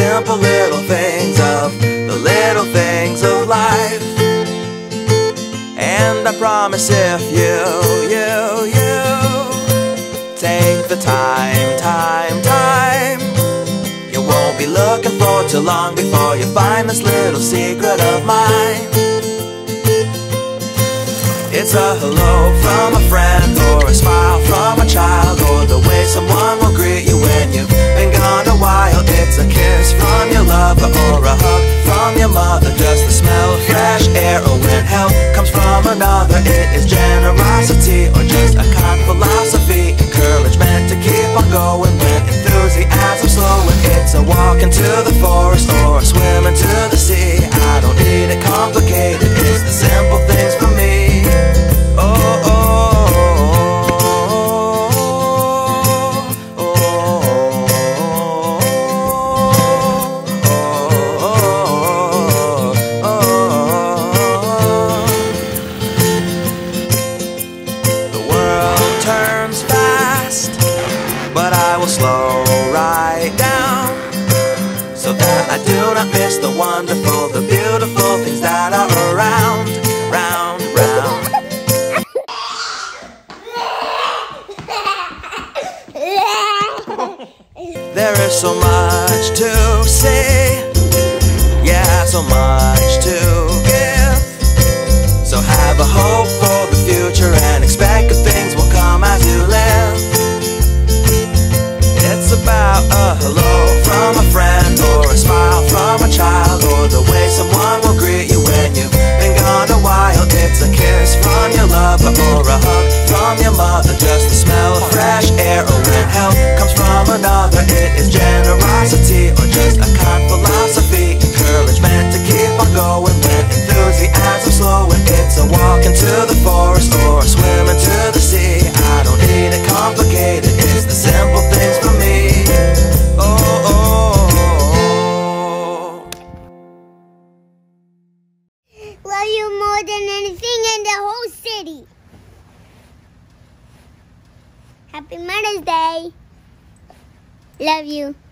simple little things of the little things of life. And I promise if you take the time, you won't be looking for too long before you find this little secret of mine. It's a hello from a friend, or a smile from a child, or the way someone will greet you when you've been gone a while. It's a kiss from your lover, or a hug from your mother, just the smell of fresh air, or when help comes from another. It is generosity, or just a kind philosophy, encouragement to keep on going when enthusiasm's slowing. It's a walk into the forest, or a swim into the sea. I don't need it complicated, it's the simple things for me. But I will slow right down, so that I do not miss the wonderful, the beautiful things that are around, round, round. There is so much to say, yeah, so much to give. So have a hope for the future and expect that things will come as you live. It's about a hello from a friend, or a smile from a child, or the way someone will greet you when you've been gone a while. It's a kiss from your lover, or a hug from your mother, just the smell of fresh air, or when help comes from another. It is generosity, or just a kind philosophy, encouragement to keep on going when enthusiasm's slowing. It's a walk into the forest, or a swim into the sea. I don't need it complicated, it's the simple things for me. Love you more than anything in the whole city. Happy Mother's Day. Love you.